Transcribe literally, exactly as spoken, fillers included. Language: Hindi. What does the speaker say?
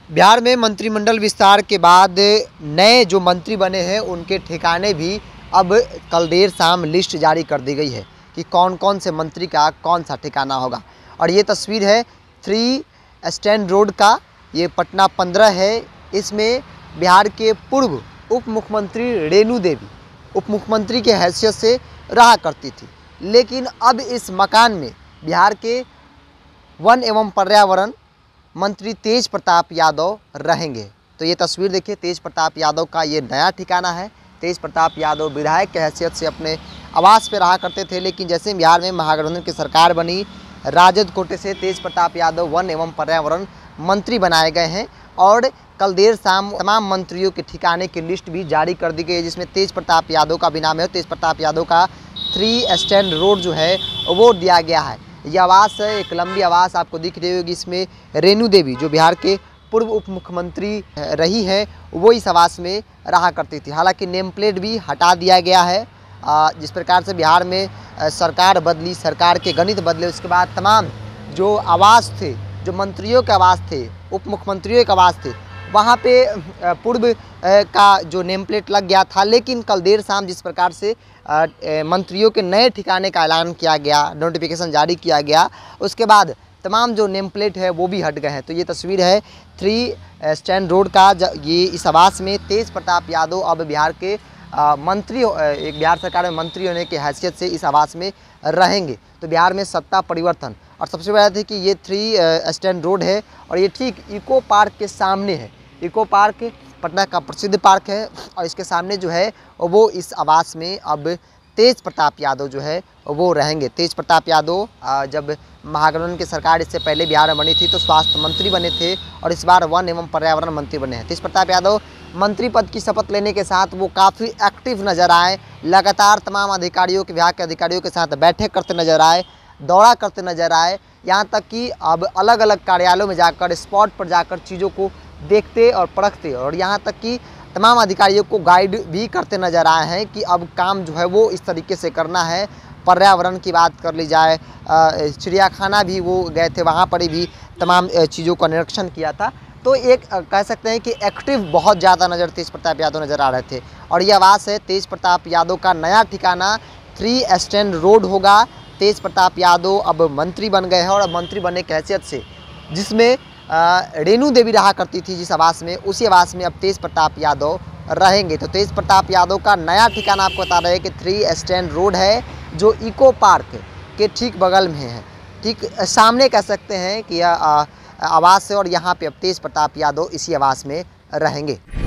बिहार में मंत्रिमंडल विस्तार के बाद नए जो मंत्री बने हैं उनके ठिकाने भी अब कल देर शाम लिस्ट जारी कर दी गई है कि कौन कौन से मंत्री का कौन सा ठिकाना होगा। और ये तस्वीर है थ्री स्टैंड रोड का, ये पटना पंद्रह है। इसमें बिहार के पूर्व उप मुख्यमंत्री रेणु देवी उप मुख्यमंत्री के हैसियत से रहा करती थी, लेकिन अब इस मकान में बिहार के वन एवं पर्यावरण मंत्री तेज प्रताप यादव रहेंगे। तो ये तस्वीर देखिए, तेज प्रताप यादव का ये नया ठिकाना है। तेज प्रताप यादव विधायक के हैसियत से अपने आवास पे रहा करते थे, लेकिन जैसे बिहार में महागठबंधन की सरकार बनी, राजद कोटे से तेज प्रताप यादव वन एवं पर्यावरण मंत्री बनाए गए हैं। और कल देर शाम तमाम मंत्रियों के ठिकाने की लिस्ट भी जारी कर दी गई है, जिसमें तेज प्रताप यादव का भी नाम है। तेज प्रताप यादव का थ्री स्टैंड रोड जो है वो दिया गया है। यह आवास है, एक लंबी आवास आपको दिख रही होगी। इसमें रेणु देवी जो बिहार के पूर्व उप मुख्यमंत्री रही है, वो इस आवास में रहा करती थी। हालांकि नेम प्लेट भी हटा दिया गया है। जिस प्रकार से बिहार में सरकार बदली, सरकार के गणित बदले, उसके बाद तमाम जो आवास थे, जो मंत्रियों के आवास थे, उप मुख्यमंत्रियों के आवास थे, वहाँ पे पूर्व का जो नेम प्लेट लग गया था। लेकिन कल देर शाम जिस प्रकार से मंत्रियों के नए ठिकाने का ऐलान किया गया, नोटिफिकेशन जारी किया गया, उसके बाद तमाम जो नेम प्लेट है वो भी हट गए हैं। तो ये तस्वीर है थ्री स्टैंड रोड का। ये इस आवास में तेज प्रताप यादव अब बिहार के आ, मंत्री एक बिहार सरकार में मंत्री होने की हैसियत से इस आवास में रहेंगे। तो बिहार में सत्ता परिवर्तन। और सबसे बड़ा है कि ये थ्री स्टैंड रोड है और ये ठीक इको पार्क के सामने है। इको पार्क पटना का प्रसिद्ध पार्क है और इसके सामने जो है वो इस आवास में अब तेज प्रताप यादव जो है वो रहेंगे। तेज प्रताप यादव जब महागठबंधन की सरकार इससे पहले बिहार में बनी थी तो स्वास्थ्य मंत्री बने थे और इस बार वन एवं पर्यावरण मंत्री बने हैं। तेज प्रताप यादव मंत्री पद की शपथ लेने के साथ वो काफ़ी एक्टिव नजर आए, लगातार तमाम अधिकारियों के विभाग के अधिकारियों के साथ बैठक करते नजर आए, दौरा करते नजर आए। यहाँ तक कि अब अलग अलग कार्यालयों में जाकर, स्पॉट पर जाकर चीज़ों को देखते और परखते, और यहाँ तक कि तमाम अधिकारियों को गाइड भी करते नजर आए हैं कि अब काम जो है वो इस तरीके से करना है। पर्यावरण की बात कर ली जाए, चिड़ियाखाना भी वो गए थे, वहाँ पर भी तमाम चीज़ों का निरीक्षण किया था। तो एक कह सकते हैं कि एक्टिव बहुत ज़्यादा नज़र तेज प्रताप यादव नज़र आ रहे थे। और ये आवास है तेज प्रताप यादव का नया ठिकाना थ्री स्टैंड रोड होगा। तेज प्रताप यादव अब मंत्री बन गए हैं और अब मंत्री बनने की हैसियत से, जिसमें रेणु देवी रहा करती थी जिस आवास में, उसी आवास में अब तेज प्रताप यादव रहेंगे। तो तेज प्रताप यादव का नया ठिकाना आपको बता रहे हैं कि थ्री स्टैंड रोड है, जो इको पार्क के ठीक बगल में है, ठीक सामने कह सकते हैं कि यह आवास है। और यहाँ पे अब तेज प्रताप यादव इसी आवास में रहेंगे।